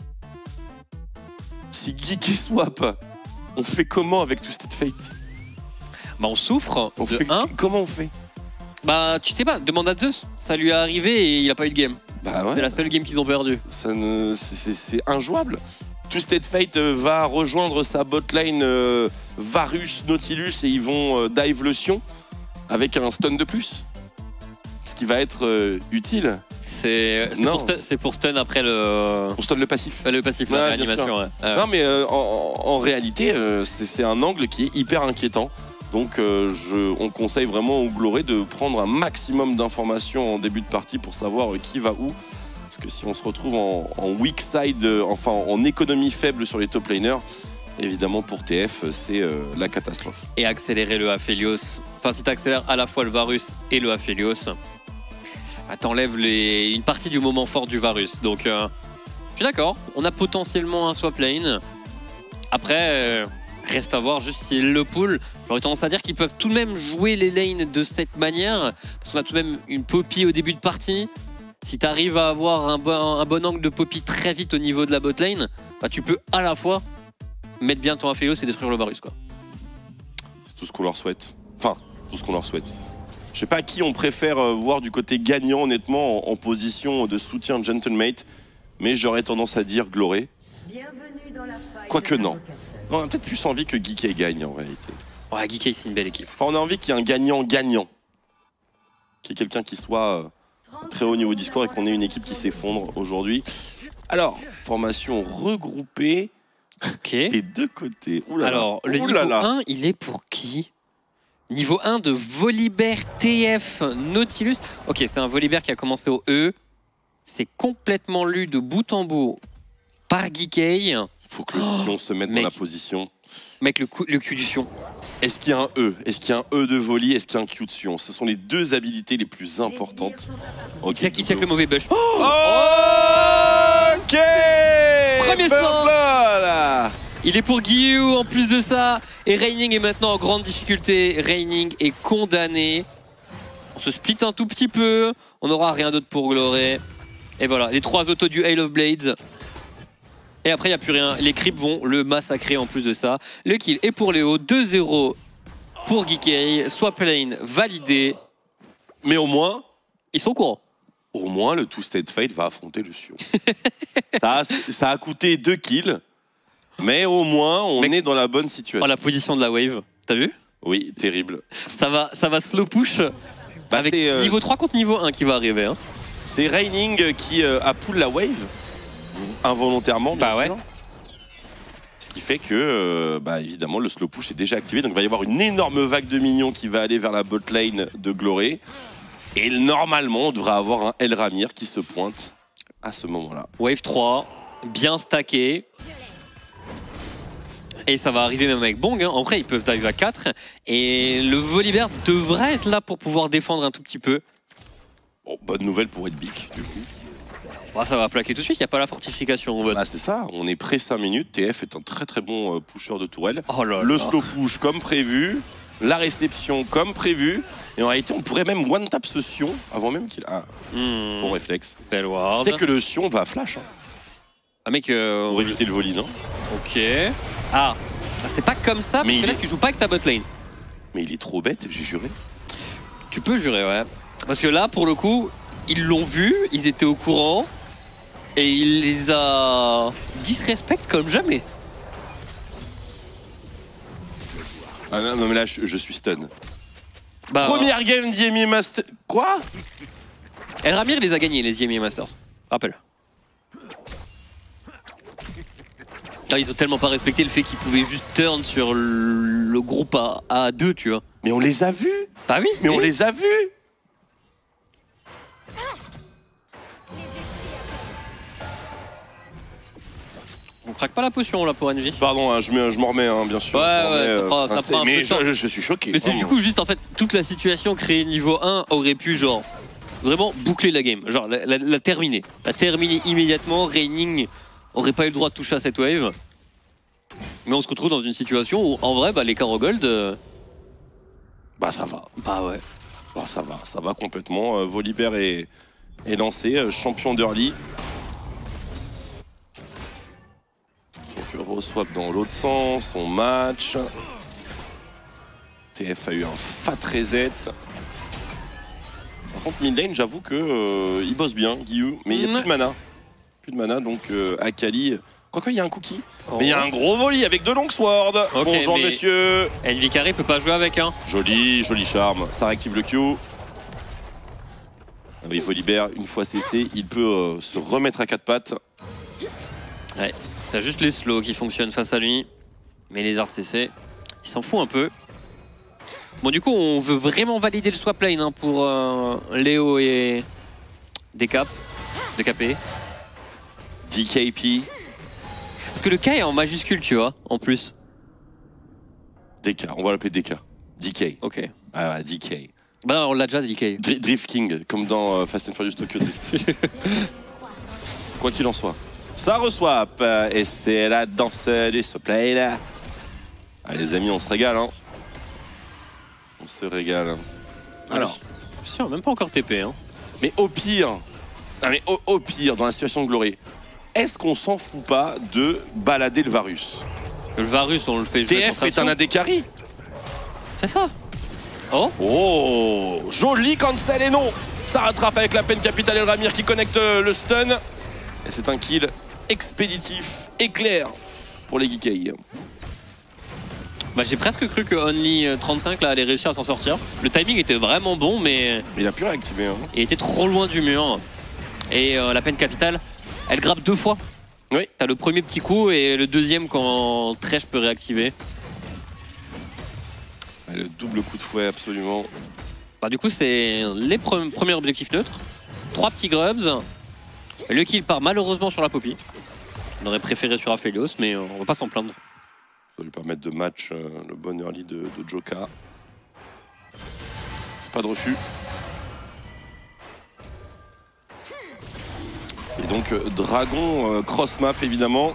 Si Geek et swap, on fait comment avec Twisted Fate? Bah on souffre. On de fait... un. Comment on fait? Bah tu sais pas, demande à Zeus. Ça lui est arrivé et il a pas eu de game. Bah ouais. C'est la seule game qu'ils ont perdu. Ne... C'est injouable. Twisted Fate va rejoindre sa botlane euh, Varus, Nautilus et ils vont euh, dive le Sion avec un stun de plus. Ce qui va être euh, utile. C'est pour, pour stun après le... Pour stun le passif. Le passif, ouais, la réanimation, ouais. Euh... Non mais euh, en, en réalité, euh, c'est un angle qui est hyper inquiétant. Donc euh, je, on conseille vraiment au Gloré de prendre un maximum d'informations en début de partie pour savoir euh, qui va où. Parce que si on se retrouve en, en weak side, euh, enfin en économie faible sur les top laners, évidemment pour T F, c'est euh, la catastrophe. Et accélérer le Aphelios. Enfin si tu accélères à la fois le Varus et le Aphelios, bah, t'enlèves les... une partie du moment fort du Varus. Donc, euh, je suis d'accord. On a potentiellement un swap lane. Après, euh, reste à voir juste si le pool. J'aurais tendance à dire qu'ils peuvent tout de même jouer les lanes de cette manière. Parce qu'on a tout de même une Poppy au début de partie. Si tu arrives à avoir un bon, un bon angle de Poppy très vite au niveau de la bot lane, bah, tu peux à la fois mettre bien ton Aphelios et détruire le Varus, quoi. tout ce qu'on leur souhaite. Enfin, tout ce qu'on leur souhaite. Je sais pas à qui on préfère euh, voir du côté gagnant, honnêtement, en, en position de soutien Gentlemate, mais j'aurais tendance à dire Gloré. Quoique non. Non, on a peut-être plus envie que Geeky gagne en réalité. Ouais, Geeky, c'est une belle équipe. Enfin, on a envie qu'il y ait un gagnant-gagnant. Qu'il y ait quelqu'un qui soit euh, très haut niveau d'e-sport et qu'on ait une équipe qui s'effondre aujourd'hui. Alors, formation regroupée Ok. des deux côtés. Oulala. Alors, le niveau un, il est pour qui? Niveau un de Volibear T F Nautilus. Ok, c'est un Volibear qui a commencé au E. C'est complètement lu de bout en bout par Geeky. Il faut que le Sion oh, se mette mec. dans la position. Mec, le, coup, le cul du Sion. Est-ce qu'il y a un E? Est-ce qu'il y a un E de Voli? Est-ce qu'il y a un Q de Sion? Ce sont les deux habilités les plus importantes. Okay, il, check, il check le mauvais bush. Oh, oh ok. Premier score. Il est pour Guillou en plus de ça. Et Reining est maintenant en grande difficulté. Reining est condamné. On se split un tout petit peu. On n'aura rien d'autre pour Gloré. Et voilà, les trois autos du Hail of Blades. Et après, il n'y a plus rien. Les creeps vont le massacrer en plus de ça. Le kill est pour Léo. deux zéro pour Geeky. Swap lane validé. Mais au moins... Ils sont courants. Au moins, le Two-State Fate va affronter le Sion. ça, a, ça a coûté deux kills. Mais au moins, on Mec, est dans la bonne situation. Oh, la position de la wave, t'as vu? Oui, terrible. Ça va, ça va slow push bah avec euh... niveau trois contre niveau un qui va arriver. Hein. C'est Reining qui euh, a pull la wave, involontairement. Bah ouais. Ce qui fait que, euh, bah, évidemment, le slow push est déjà activé. Donc il va y avoir une énorme vague de minions qui va aller vers la bot lane de Gloré. Et normalement, on devrait avoir un Elramir qui se pointe à ce moment-là. Wave trois, bien stacké. Et ça va arriver même avec Bong. Hein. Après, ils peuvent arriver à quatre. Et le Volibear devrait être là pour pouvoir défendre un tout petit peu. Bon, bonne nouvelle pour Edbic, du coup. Bah, ça va plaquer tout de suite, il n'y a pas la fortification. Bah, c'est ça, on est près cinq minutes. T F est un très très bon pusher de tourelle. Oh là le là. slow push comme prévu. La réception comme prévu. Et en réalité, on pourrait même one-tap ce Sion avant même qu'il... Ah, mmh. Bon réflexe. Belle ward. C'est que le Sion va flash. Hein. Ah mec... Euh... Pour éviter le volley, non? Ok. Ah, c'est pas comme ça, parce mais que là, est... tu joues pas avec ta bot lane. Mais il est trop bête, j'ai juré. Tu peux jurer, ouais. Parce que là, pour le coup, ils l'ont vu, ils étaient au courant, et il les a disrespect comme jamais. Ah non, non mais là, je, je suis stun. Bah, Première game d'I M E Masters. Quoi? Elramir les a gagnés, les I M E Masters. Rappel. Ah, ils ont tellement pas respecté le fait qu'ils pouvaient juste turn sur le groupe à, à deux, tu vois. Mais on les a vus. Bah oui. Mais oui. on les a vus. On craque pas la potion là pour N J. Pardon, hein, je m'en remets, hein, bien sûr. Ouais, ouais, remets, ça, euh, prend, ça prend un mais peu de temps. Je, je suis choqué. Mais c'est du coup juste en fait toute la situation créée niveau un aurait pu genre vraiment boucler la game, genre la, la, la terminer. La terminer immédiatement, Reining aurait pas eu le droit de toucher à cette wave. Mais on se retrouve dans une situation où en vrai bah, les carreaux gold... Euh... Bah ça va. Bah ouais. Bah ça va, ça va complètement. Euh, Volibear est, est lancé, euh, champion d'early. Donc re-swap dans l'autre sens, on match. T F a eu un fat reset. Par contre mid lane, j'avoue que euh, il bosse bien, Guillou, mais il n'y a plus de mana. Plus de mana, donc euh, Akali... Quoique, il y a un cookie. Oh. Mais il y a un gros volley avec deux longswords. Okay, bonjour, monsieur. Envy Carré peut pas jouer avec, hein. Joli, joli charme. Ça réactive le Q. Ah oui, Volibear, une fois cessé, il peut euh, se remettre à quatre pattes. Ouais, t'as juste les slows qui fonctionnent face à lui. Mais les arts C C, il s'en fout un peu. Bon, du coup, on veut vraiment valider le swap lane hein, pour euh, Léo et Decap. D K P. D K P. Parce que le K est en majuscule, tu vois, en plus. D K, on va l'appeler D K. D K. Ok. Ah ouais, D K. Bah on l'a déjà, D K. Dr Drift King, comme dans euh, Fast and Furious Tokyo Drift. Quoi qu'il en soit. Ça reswap, et c'est la danse du soleil là. Allez les amis, on se régale, hein. On se régale. Alors, si, on même pas encore T P, hein. Mais au pire, non mais au, au pire, dans la situation de Gloré, est-ce qu'on s'en fout pas de balader le Varus? Le Varus, on le fait jouer. T F est un A D carry. C'est ça. Oh. Oh, joli cancel et non. Ça rattrape avec la peine capitale Elramir qui connecte le stun. Et c'est un kill expéditif, éclair pour les Geekei. Bah, j'ai presque cru que Only trente-cinq là allait réussir à s'en sortir. Le timing était vraiment bon, mais il a pu réactiver. Hein. Il était trop loin du mur. Et euh, la peine capitale, elle grappe deux fois. Oui. T'as le premier petit coup et le deuxième quand Thresh peut réactiver. Le double coup de fouet, absolument. Bah, du coup, c'est les pre premiers objectifs neutres. Trois petits grubs. Le kill part malheureusement sur la Poppy. On aurait préféré sur Aphelios, mais on va pas s'en plaindre. Ça va lui permettre de match euh, le bon early de, de Joka. C'est pas de refus. Et donc, euh, Dragon euh, cross-map évidemment.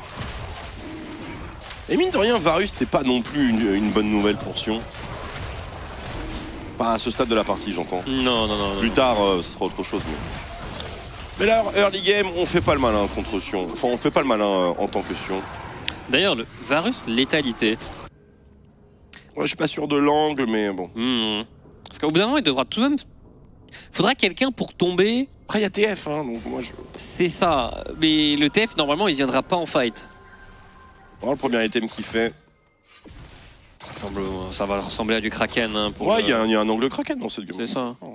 Et mine de rien, Varus, c'est pas non plus une, une bonne nouvelle pour Sion. Pas à ce stade de la partie, j'entends. Non, non, non. Plus non. tard, euh, ce sera autre chose. Mais, mais là, early game, on fait pas le malin contre Sion. Enfin, on fait pas le malin euh, en tant que Sion. D'ailleurs, le Varus, létalité. Ouais, je suis pas sûr de l'angle, mais bon. Mmh. Parce qu'au bout d'un moment, il devra tout de même... Faudra quelqu'un pour tomber. Après, il y a T F, hein, donc moi je... C'est ça. Mais le T F, normalement, il viendra pas en fight. Voilà le premier item qu'il fait. Ça, semble, ça va ressembler à du Kraken. Hein, pour ouais, il le... y, y a un angle Kraken dans cette game. C'est ça. Oh.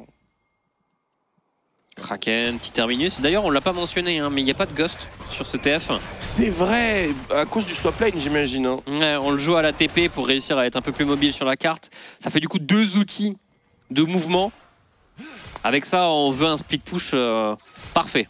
Kraken, petit terminus. D'ailleurs, on l'a pas mentionné, hein, mais il n'y a pas de Ghost sur ce T F. C'est vrai, à cause du swap lane, j'imagine. Hein. Ouais, on le joue à la T P pour réussir à être un peu plus mobile sur la carte. Ça fait du coup deux outils de mouvement. Avec ça, on veut un split push euh, parfait.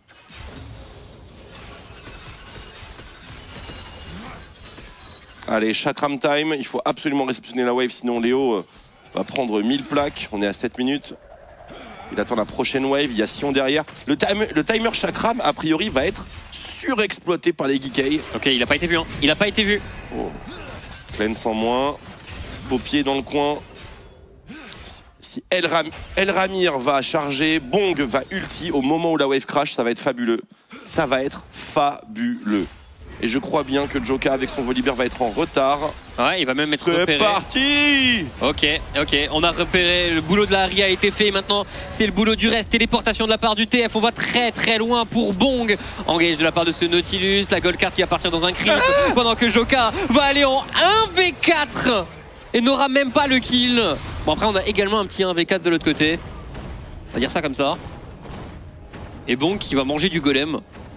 Allez, chakram time, il faut absolument réceptionner la wave, sinon Léo euh, va prendre mille plaques. On est à sept minutes. Il attend la prochaine wave, il y a Sion derrière. Le, time, le timer chakram, a priori, va être surexploité par les Geekei. Ok, il a pas été vu, hein. Il a pas été vu. Oh. Cleanse en moins. Paupier dans le coin. Si Elram Elramir va charger, Bong va ulti. Au moment où la wave crash, ça va être fabuleux. Ça va être fabuleux. Et je crois bien que Joka avec son Volibear va être en retard. Ouais, il va même être repéré. C'est parti. Ok, ok, on a repéré, le boulot de la Harry a été fait. Maintenant, c'est le boulot du reste. Téléportation de la part du T F. On va très très loin pour Bong. Engage de la part de ce Nautilus. La gold card qui va partir dans un creep. Ah pendant que Joka va aller en un v quatre. Et n'aura même pas le kill. Bon, après, on a également un petit un v quatre de l'autre côté. On va dire ça comme ça. Et Bong qui va manger du golem.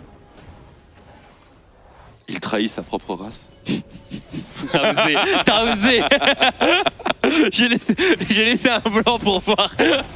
Il trahit sa propre race. T'as osé, t'as osé. J'ai laissé, j'ai laissé un blanc pour voir.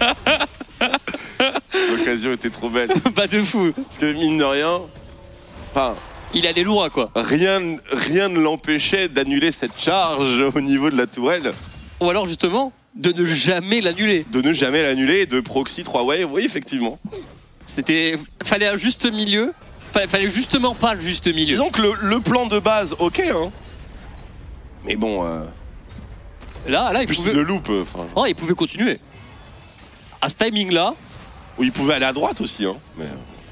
L'occasion était trop belle. Pas de fou. Parce que mine de rien, enfin, il allait loin quoi. Rien, rien ne l'empêchait d'annuler cette charge au niveau de la tourelle. Ou alors justement, de ne jamais l'annuler. De ne jamais l'annuler, de proxy trois waves, oui effectivement. C'était, fallait un juste milieu. Fallait justement pas le juste milieu. Disons que le, le plan de base, ok, hein. Mais bon, euh... là, là, il plus pouvait. de loupe. Enfin... Oh, il pouvait continuer. À ce timing-là. Ou il pouvait aller à droite aussi, hein. Mais...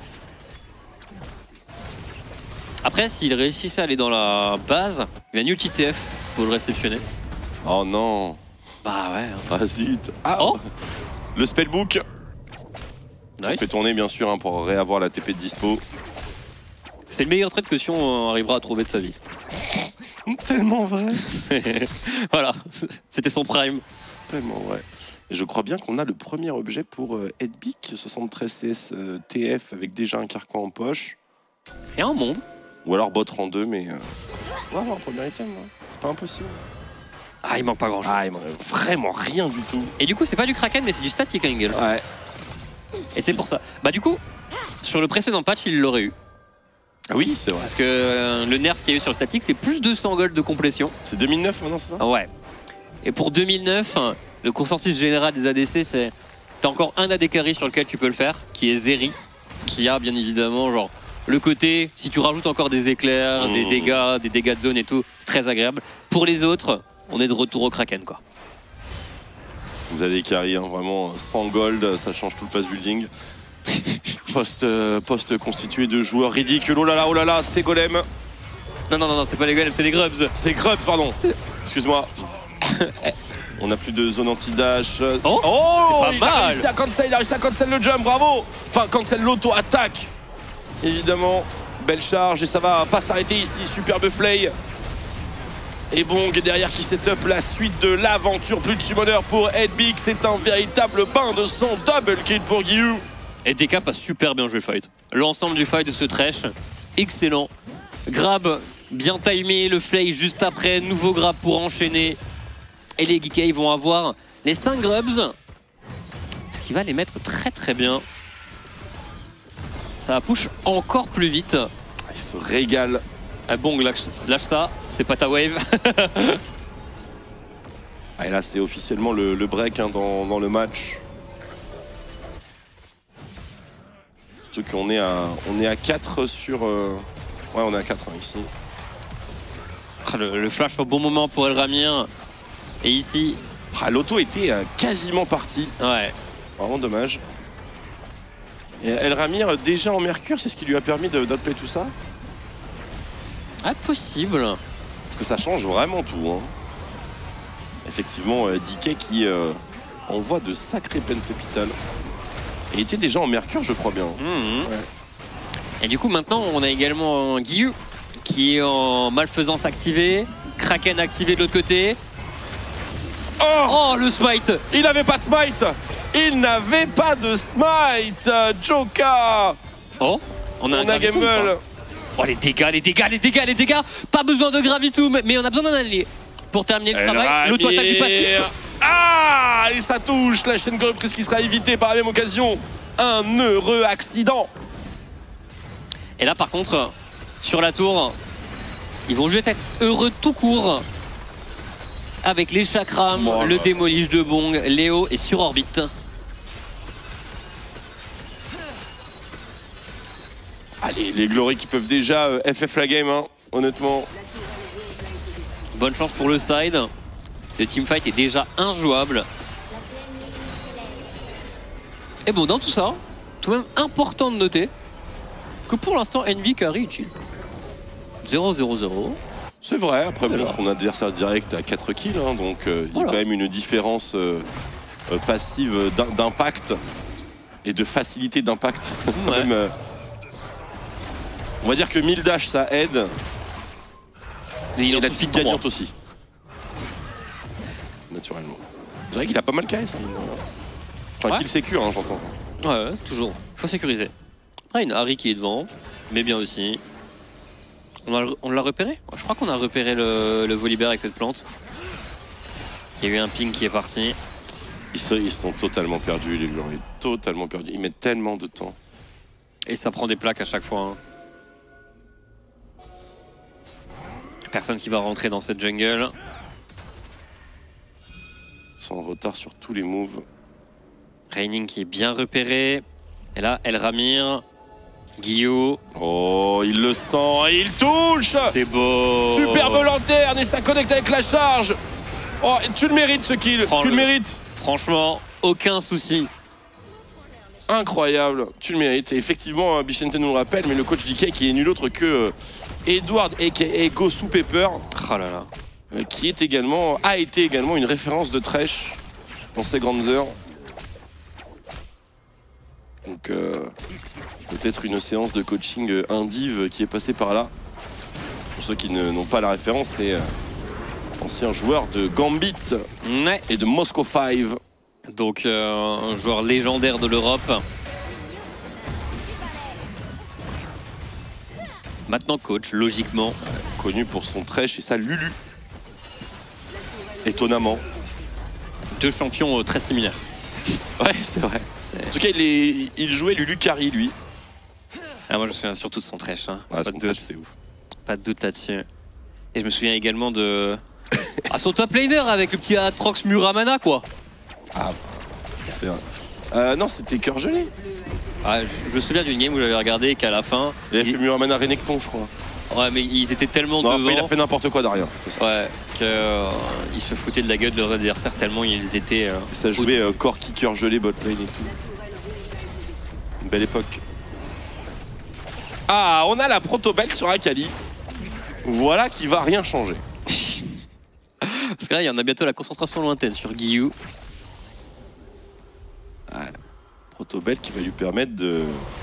Après, s'il réussissait à aller dans la base, il y a un ulti T F pour le réceptionner. Oh non. Bah ouais. Hein. Ah zut. Ah. Oh. Le spellbook. Nice. On fait tourner bien sûr hein, pour réavoir la T P de dispo. C'est le meilleur trait que Sion arrivera à trouver de sa vie. Tellement vrai. Voilà, c'était son prime. Tellement vrai. Et je crois bien qu'on a le premier objet pour euh, Edbic, soixante-treize C S euh, T F avec déjà un carquois en poche. Et un monde. Ou alors bot rang deux, mais... Euh... On va avoir un premier item, hein. C'est pas impossible. Ah, il manque pas grand chose. Ah, il manque vraiment rien du tout. Et du coup, c'est pas du Kraken, mais c'est du static angle. Ouais. Et c'est pour ça. Bah du coup, sur le précédent patch, il l'aurait eu. Ah oui, c'est vrai. Parce que euh, le nerf qu'il y a eu sur le static, c'est plus deux cents gold de complétion. C'est deux mille neuf maintenant, c'est ça? Ouais. Et pour deux mille neuf, le consensus général des A D C, c'est... T'as encore un A D carry sur lequel tu peux le faire, qui est Zeri. Qui a bien évidemment, genre, le côté, si tu rajoutes encore des éclairs, mmh. des dégâts, des dégâts de zone et tout, c'est très agréable. Pour les autres, on est de retour au Kraken, quoi. Vous avez des carry, hein, vraiment, cent gold, ça change tout le pass building. Poste, euh, poste constitué de joueurs ridicules. Oh là là, oh là là, c'est golem. Non, non, non, non c'est pas les golems, c'est les grubs. C'est grubs, pardon. Excuse-moi. On a plus de zone anti-dash. Oh, oh pas il, mal. a réussi à cancel, il a réussi à cancel le jump, bravo. Enfin, cancel l'auto-attaque. Évidemment, belle charge et ça va pas s'arrêter ici. Superbe play. Et Bong derrière qui set up la suite de l'aventure. Plus de summoner pour Edbig. C'est un véritable bain de sang. Double kill pour Guiu. Et D K a super bien joué le fight. L'ensemble du fight de ce trash, excellent. Grab, bien timé, le play juste après. Nouveau grab pour enchaîner. Et les Geekei vont avoir les cinq grubs. Ce qui va les mettre très très bien. Ça push encore plus vite. Il se régale. Ah, Bong lâche, lâche ça, c'est pas ta wave. Ah, et là c'est officiellement le, le break hein, dans, dans le match. Surtout qu'on est à, on est à quatre sur... Euh... Ouais on est à quatre hein, ici. Le, le flash au bon moment pour Elramir. Et ici... Ah, l'auto était euh, quasiment parti. Ouais. Vraiment dommage. Et Elramir déjà en mercure, c'est ce qui lui a permis d'outplay tout ça. Ah, possible. Parce que ça change vraiment tout. Hein. Effectivement, euh, D K qui euh, envoie de sacrés peines capitales. Et était déjà en mercure, je crois bien. Mmh. Ouais. Et du coup, maintenant, on a également Guiu qui est en malfaisance activée. Kraken activé de l'autre côté. Oh, oh, le smite. Il n'avait pas de smite. Il n'avait pas de smite. Joka. Oh, on a on un a Gamble. Oh, les dégâts, les dégâts, les dégâts, les dégâts. Pas besoin de Gravitum, mais on a besoin d'un allié pour terminer le travail. L'auto-attaque du passif. Ah, et ça touche la chaîne corruptrice qui sera évitée par la même occasion. Un heureux accident. Et là, par contre, sur la tour, ils vont juste être heureux tout court. Avec les chakras, oh, le bah. démolige de Bong, Léo est sur orbite. Allez, les Glory qui peuvent déjà euh, F F la game, hein, honnêtement. Bonne chance pour le side. Le teamfight est déjà injouable. Et bon, dans tout ça, tout de même important de noter que pour l'instant, Envy carry est chill. zéro zéro zéro. C'est vrai, après bon, Alors. son adversaire direct a quatre kills, hein, donc euh, il y a Voilà. quand même une différence euh, euh, passive d'impact et de facilité d'impact. Ouais. Même, euh, on va dire que mille dash ça aide, Mais il et en la faut pique trois. gagnante aussi. Naturellement. Je dirais qu'il a pas mal K S. Hein, enfin, Ouais. kill sécure, hein, j'entends. Ouais, ouais, toujours. Faut sécuriser. Après, une Harry qui est devant, mais bien aussi. On a- on l'a repéré? Je crois qu'on a repéré le, le Volibear avec cette plante. Il y a eu un ping qui est parti. Ils sont, ils sont totalement perdus, les Glory. Totalement perdus. Ils mettent tellement de temps. Et ça prend des plaques à chaque fois. Hein. Personne qui va rentrer dans cette jungle. Ils sont en retard sur tous les moves. Raining qui est bien repéré. Et là, Elramir, Guillaume. Oh, il le sent et il touche. C'est beau. Superbe lanterne et ça connecte avec la charge. Oh, et tu le mérites ce kill. Prends tu le le- mérites. Franchement, aucun souci. Incroyable. Tu le mérites. Et effectivement, Bichente nous le rappelle, mais le coach D K qui est nul autre que euh, Edward aka Go Sous Pepper, Oh là là. euh, qui est également, a été également une référence de Thresh dans ses grandes heures. Donc euh, peut-être une séance de coaching euh, indive qui est passée par là. Pour ceux qui ne- n'ont pas la référence, c'est euh, ancien joueur de Gambit Ouais. et de Moscow five. Donc euh, un joueur légendaire de l'Europe. Maintenant coach, logiquement. Connu pour son Thresh et sa Lulu. Étonnamment. Deux champions euh, très similaires. Ouais, c'est vrai. En tout cas, il, est, il jouait Lulu Carry, lui. Ah, moi je me souviens surtout de son trèche. Hein. Ah, pas, son de doute. Thresh, c'est ouf. Pas de doute là-dessus. Et je me souviens également de... ah, son top laner avec le petit Atrox Muramana quoi. Ah, c'est vrai. Euh, non, c'était Cœur Gelé. Ah, je, je me souviens d'une game où j'avais regardé qu'à la fin... Il avait ils- fait Muramana Renekton, je crois. Ouais mais ils étaient tellement Non, devant... après, il a fait n'importe quoi derrière. Ouais, qu'ils se foutaient de la gueule de leurs adversaires tellement ils étaient... euh, Ça jouait euh, Corki, Cœur Gelé, botlane et tout. Une belle époque. Ah, on a la proto-belt sur Akali. Voilà qui va rien changer. Parce que là, il y en a bientôt la concentration lointaine sur Guillou. Ouais. Protobelt qui va lui permettre de...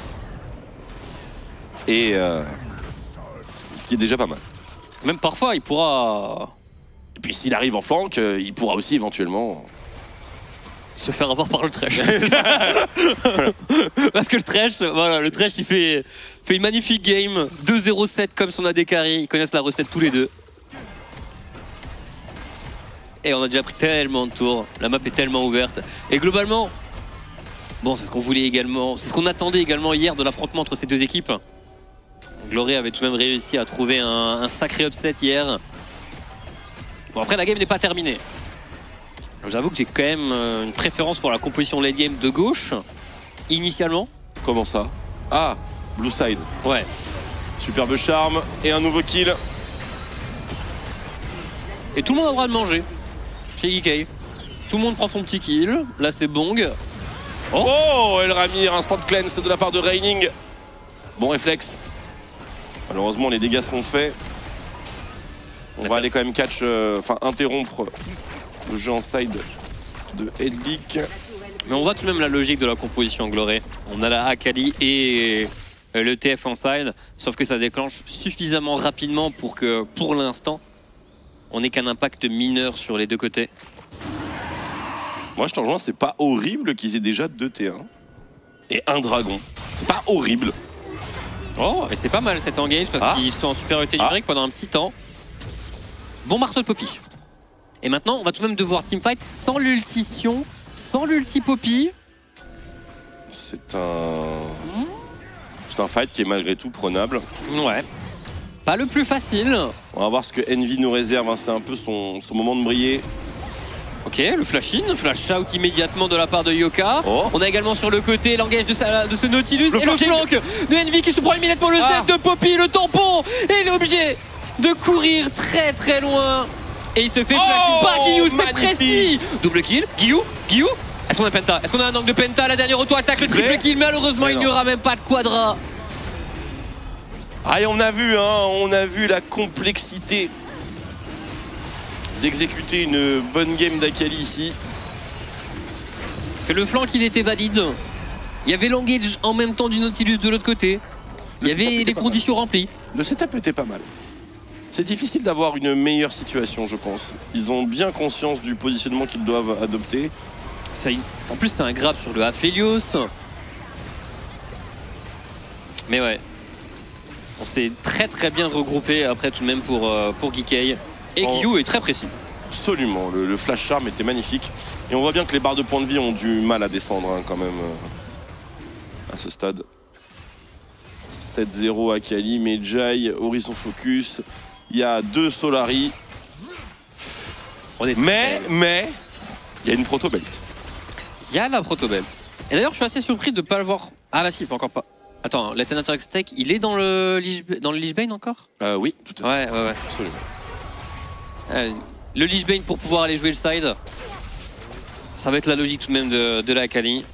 Et... Euh... Ce qui est déjà pas mal. Même parfois, il pourra... Et puis s'il arrive en flanc, il pourra aussi éventuellement... se faire avoir par le Thresh. Parce que le Thresh, voilà, le Thresh il fait, fait une magnifique game. deux zéro sept comme son A D carry. Ils connaissent la recette tous les deux. Et on a déjà pris tellement de tours. La map est tellement ouverte. Et globalement, bon, c'est ce qu'on voulait également. C'est ce qu'on attendait également hier de l'affrontement entre ces deux équipes. Glory avait tout de même réussi à trouver un, un sacré upset hier. Bon, après, la game n'est pas terminée. J'avoue que j'ai quand même une préférence pour la composition late game de gauche, initialement. Comment ça? Ah, blue side. Ouais. Superbe charme et un nouveau kill. Et tout le monde a le droit de manger chez Geeky. Tout le monde prend son petit kill. Là, c'est Bong. Oh, oh El Ramir, instant cleanse de la part de Reining. Bon réflexe. Malheureusement, les dégâts sont faits. On va aller quand même catch, euh, enfin interrompre le jeu en side de Hedlik. Mais on voit tout de même la logique de la composition Glory. On a la Akali et le T F en side, sauf que ça déclenche suffisamment rapidement pour que, pour l'instant, on n'ait qu'un impact mineur sur les deux côtés. Moi, je te rejoins, c'est pas horrible qu'ils aient déjà deux T un et un dragon. C'est pas horrible. Oh, et c'est pas mal cet engage parce ah. qu'ils sont en supériorité numérique ah. pendant un petit temps. Bon marteau de Poppy. Et maintenant, on va tout de même devoir teamfight sans l'ultition, sans l'ulti Poppy. C'est un... Mmh. C'est un fight qui est malgré tout prenable. Ouais. Pas le plus facile. On va voir ce que Envy nous réserve, hein. C'est un peu son, son moment de briller. Ok, le flash in, flash out immédiatement de la part de Yoka. Oh. On a également sur le côté l'engage de, de ce Nautilus le et le flank de Envy qui se prend immédiatement le ah. set de Poppy, le tampon. Et il est obligé de courir très très loin. Et il se fait flash oh, par Guillou, c'est précis. Double kill, Guillou, Guillou. Est-ce qu'on a Penta? Est-ce qu'on a un angle de Penta? La dernière auto-attaque, le triple kill, malheureusement mais il n'y aura même pas de quadra. Ah, et on a vu, hein, on a vu la complexité d'exécuter une bonne game d'Akali ici. Parce que le flank il était valide. Il y avait l'engage en même temps du Nautilus de l'autre côté. Il y avait les conditions remplies. Le setup était pas mal. C'est difficile d'avoir une meilleure situation, je pense. Ils ont bien conscience du positionnement qu'ils doivent adopter. Ça, en plus, c'est un grab sur le Aphelios. Mais ouais. On s'est très très bien regroupé après tout de même pour, euh, pour Geeky. Et oh. Guillou est très précis. Absolument, le, le flash charm était magnifique. Et on voit bien que les barres de points de vie ont du mal à descendre hein, quand même euh, à ce stade. sept zéro Akali, Mejai, Horizon Focus. Il y a deux Solari. On est mais, très... mais, il y a une Protobelt. Il y a la Protobelt. Et d'ailleurs, je suis assez surpris de ne pas le voir. Ah bah si, encore pas. Attends, l'Eternal Tech, il est dans le dans le Lich Bane encore euh, Oui, tout à fait. Ouais, ouais, ouais. Absolument. Euh, le Lich Bane pour pouvoir aller jouer le side. Ça va être la logique tout de même de, de la Akali.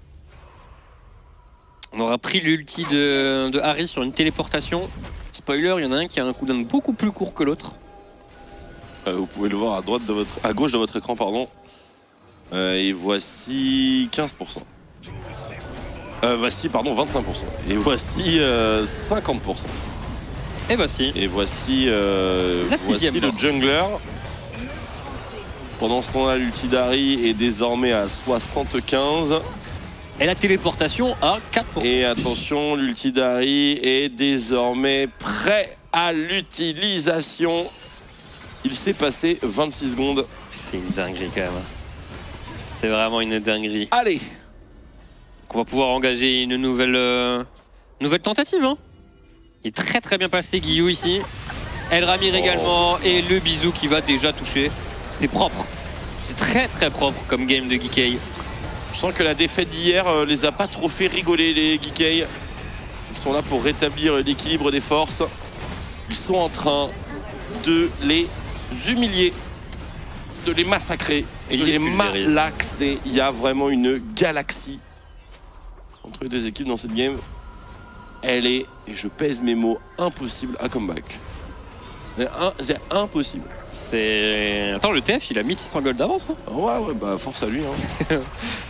On aura pris l'ulti de, de Harry sur une téléportation. Spoiler, il y en a un qui a un cooldown beaucoup plus court que l'autre. Euh, vous pouvez le voir à droite de votre, à gauche de votre écran, pardon. Euh, et voici quinze pour cent. Euh, voici, pardon, vingt-cinq pour cent. Et voici euh, cinquante pour cent. Et voici. Et voici, euh, voici le jungler. Pendant ce temps-là, l'ulti d'Harry est désormais à soixante-quinze. Et la téléportation à quatre pour cent. Et attention, l'ulti d'Harry est désormais prêt à l'utilisation. Il s'est passé vingt-six secondes. C'est une dinguerie quand même. C'est vraiment une dinguerie. Allez. On va pouvoir engager une nouvelle, euh, nouvelle tentative. Hein. Il est très très bien passé Guillou ici. El Ramir oh. également. Et le bisou qui va déjà toucher. C'est propre. C'est très très propre comme game de Geeky. Je sens que la défaite d'hier euh, les a pas trop fait rigoler les Geeky. Ils sont là pour rétablir l'équilibre des forces. Ils sont en train de les humilier, de les massacrer, et de les malaxer. Il y a vraiment une galaxie entre les deux équipes dans cette game. Elle est, et je pèse mes mots, impossible à comeback. C'est impossible. C'est... Attends, le T F, il a mis six cents gold d'avance. Hein. Ouais, ouais, bah force à lui. Hein.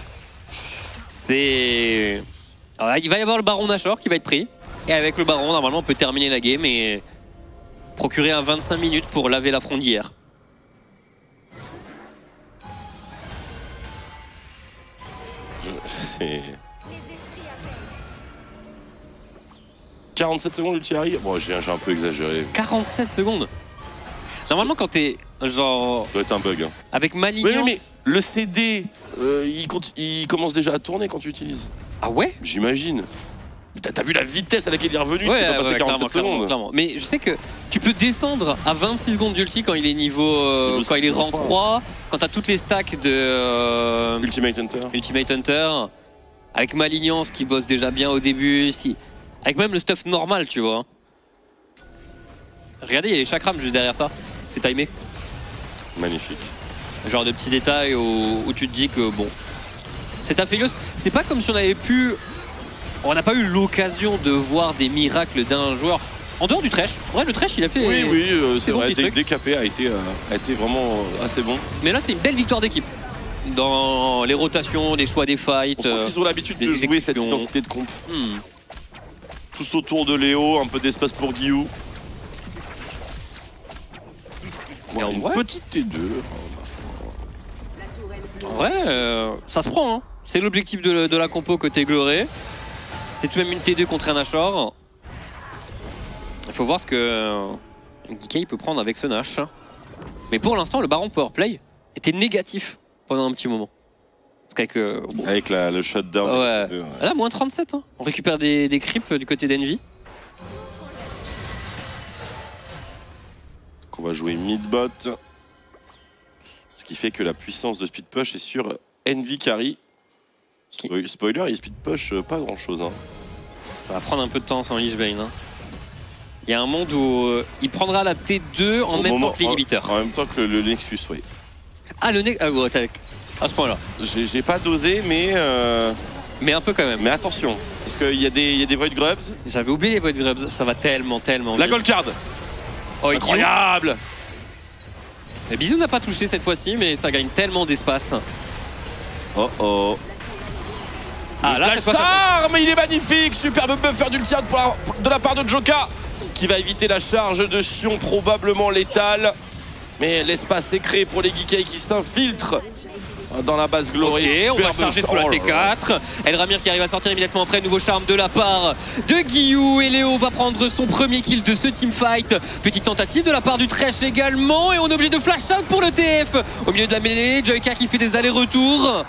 C'est... Alors, il va y avoir le Baron Nashor qui va être pris. Et avec le Baron, normalement, on peut terminer la game et procurer un vingt-cinq minutes pour laver la frondière. C'est... quarante-sept secondes ulti arrive. Bon, j'ai un peu exagéré. quarante-sept secondes. Normalement, quand t'es genre... Ça doit être un bug. Hein. Avec Malignon... Oui, mais le C D, euh, il, compte, il commence déjà à tourner quand tu utilises. Ah ouais? J'imagine. T'as vu la vitesse à laquelle il est revenu? Ouais, tu pas ouais, passé quarante-sept clairement, clairement, secondes. clairement. Mais je sais que tu peux descendre à vingt-six secondes d'ulti quand il est niveau... Euh, quand il est rang trois, quand t'as toutes les stacks de... Euh, Ultimate Hunter. Ultimate Hunter. Avec Malignon, qui bosse déjà bien au début. Si. Avec même le stuff normal, tu vois. Regardez, il y a les chakrams juste derrière ça. C'est timé. Magnifique. Genre de petits détails où, où tu te dis que bon... Cet Aphelios, c'est pas comme si on avait pu... On n'a pas eu l'occasion de voir des miracles d'un joueur. En dehors du Thresh. Ouais, le Thresh, il a fait... Oui, oui, euh, c'est vrai. Bon D K P a été, euh, a été vraiment euh, assez bon. Mais là, c'est une belle victoire d'équipe. Dans les rotations, les choix des fights. Euh, ils ont l'habitude de jouer cette identité de comp. Hmm. Tous autour de Léo, un peu d'espace pour Guillou. Ouais, une ouais. petite T deux. En vrai, euh, ça se prend. Hein. C'est l'objectif de, de la compo côté Gloré. C'est tout de même une T deux contre un Nashor. Il faut voir ce que euh, Geeky peut prendre avec ce Nash. Mais pour l'instant, le Baron Powerplay était négatif pendant un petit moment. Avec, euh, bon. avec la, le shutdown. Ouais. Deux, ouais. Là, moins trente-sept. Hein. On récupère des, des creeps du côté d'Envy. On va jouer mid-bot. Ce qui fait que la puissance de speed push est sur Envy carry. Qui... Spoiler, il speed push pas grand chose. Hein. Ça va prendre un peu de temps sans Lich Bane. Hein. Il y a un monde où euh, il prendra la T deux en Au même moment, temps que l'inhibiteur. En, en même temps que le, le Nexus, oui. Ah, le Nexus. Ah, gros, à ce point-là. J'ai pas dosé, mais. Euh... Mais un peu quand même. Mais attention, parce qu'il y, y a des Void Grubs. J'avais oublié les Void Grubs, ça va tellement, tellement. La vite. Gold Card. Oh, incroyable. Et Bisou n'a pas touché cette fois-ci, mais ça gagne tellement d'espace. Oh oh. Ah, là, la star, mais il est magnifique. Superbe buffer d'ulti de la part de Joka, qui va éviter la charge de Sion, probablement létale. Mais l'espace est créé pour les Geeky qui s'infiltrent dans la base Glory. Okay, on va charger sur la T quatre. Elramir qui arrive à sortir immédiatement après. Nouveau charme de la part de Guillou. Et Léo va prendre son premier kill de ce teamfight. Petite tentative de la part du Thresh également. Et on est obligé de flash out pour le T F. Au milieu de la mêlée, Joyka qui fait des allers-retours.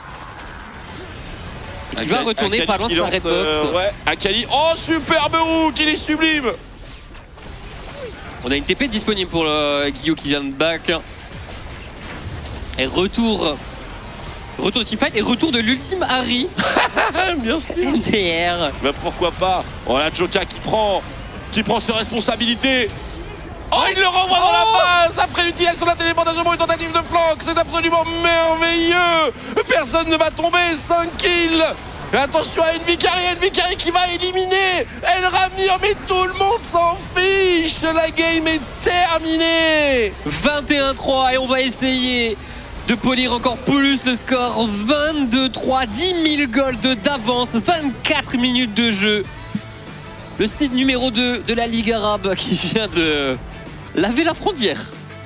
Et qui va retourner pas loin de sa redbox. Euh, ouais, Akali. Oh, superbe hook, il est sublime. On a une T P disponible pour le Guillou qui vient de back. Et retour. Retour de teamfight et retour de l'ultime Harry. Bien sûr. M D R. Bah pourquoi pas. Oh la Joka qui prend qui prend ses responsabilités. Oh, il le renvoie dans oh la base après l'utilisation de la téléportation, une tentative de flank. C'est absolument merveilleux. Personne ne va tomber. cinq kills. Et attention à Envy Carry, Envy Carry qui va éliminer Elramir, mais tout le monde s'en fiche. La game est terminée. vingt et un trois et on va essayer de polir encore plus le score. Vingt-deux trois, dix mille gold d'avance, vingt-quatre minutes de jeu. Le seed numéro deux de la Ligue arabe qui vient de laver la frontière.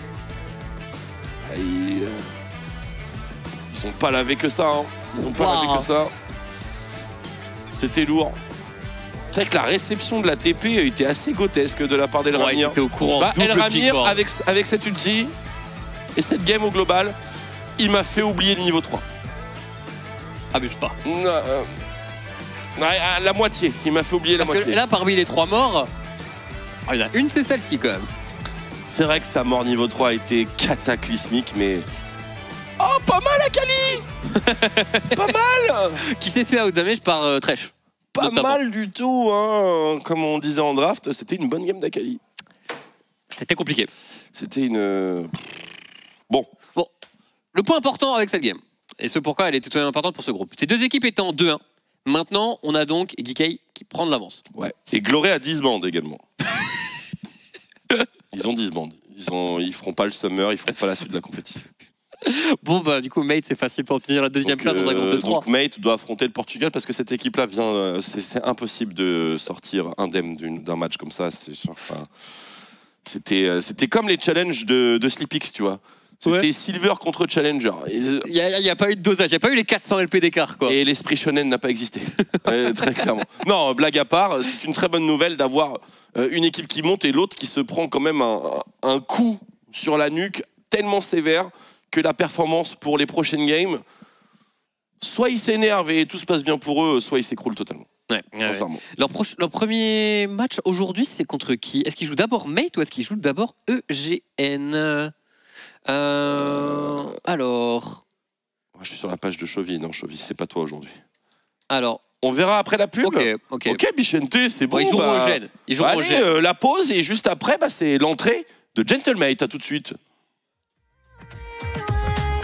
Ils, ils sont pas lavés que ça, hein. Ils ont pas wow. lavé que ça. C'était lourd. C'est vrai que la réception de la T P était assez grotesque de la part d'Elramir. Ouais, au courant. Bah, Elramir avec, avec cette ulti et cette game au global, il m'a fait oublier le niveau trois. Abuse pas. Euh, à la moitié, il m'a fait oublier Parce la moitié. Et là, parmi les trois morts, oh, il y en a une, c'est celle-ci quand même. C'est vrai que sa mort niveau trois a été cataclysmique, mais... Oh, pas mal Akali. Pas mal. Qui s'est fait outdamage par euh, Thresh. Pas notamment. Mal du tout, hein. Comme on disait en draft, c'était une bonne game d'Akali. C'était compliqué. C'était une... Bon. Bon. Le point important avec cette game, et ce pourquoi elle était tout de même importante pour ce groupe, ces deux équipes étant en deux un. Maintenant, on a donc Geeky qui prend de l'avance. Ouais. Et Gloré a dix bandes également. Ils ont dix bandes. Ils, ont, ils feront pas le summer, ils feront pas la suite de la compétition. Bon, bah, du coup, Mate, c'est facile pour obtenir la deuxième donc, place dans un groupe de euh, trois. Donc, Mate doit affronter le Portugal parce que cette équipe-là vient. Euh, c'est impossible de sortir indemne d'un match comme ça. Enfin, C'était euh, comme les challenges de, de Sleepix, tu vois. C'était ouais. Silver contre Challenger. Il n'y a, a pas eu de dosage, il n'y a pas eu les quatre cents L P d'écart. Et l'esprit shonen n'a pas existé. Ouais, très clairement. Non, blague à part, c'est une très bonne nouvelle d'avoir euh, une équipe qui monte et l'autre qui se prend quand même un, un coup sur la nuque tellement sévère que la performance pour les prochaines games, soit ils s'énervent et tout se passe bien pour eux, soit ils s'écroulent totalement. Ouais, ouais. Leur, leur premier match aujourd'hui, c'est contre qui? Est-ce qu'ils jouent d'abord Mate ou est-ce qu'ils jouent d'abord E G N? euh, euh, Alors... Je suis sur la page de Chovy. Non, Chovy, c'est pas toi aujourd'hui. Alors... On verra après la pub. Ok, ok. Ok, Bichente, c'est bon. bon. Ils joueront bah... au G N. Ils joueront Allez, au G N. Euh, la pause et juste après, bah, c'est l'entrée de Gentlemate. À tout de suite.